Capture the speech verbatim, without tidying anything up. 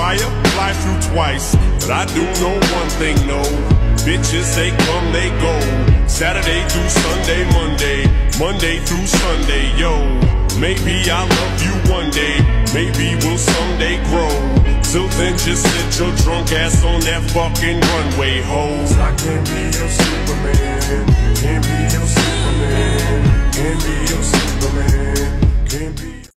fire, fly through twice. But I do know one thing, no. Bitches, they come, they go. Saturday through Sunday, Monday, Monday through Sunday, yo. Maybe I'll love you one day, maybe we'll someday grow. Till then, just sit your drunk ass on that fucking runway, ho. I can't be